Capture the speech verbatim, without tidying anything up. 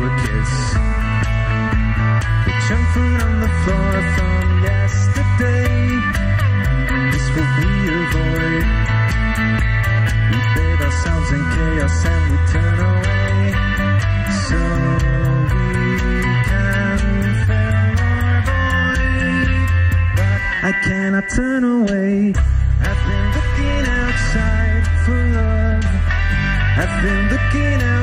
a kiss. The junk food on the floor from yesterday, this will we avoid. We bathe ourselves in chaos and we turn away, so we can fill our void. But I cannot turn away. I've been looking outside for love. I've been looking out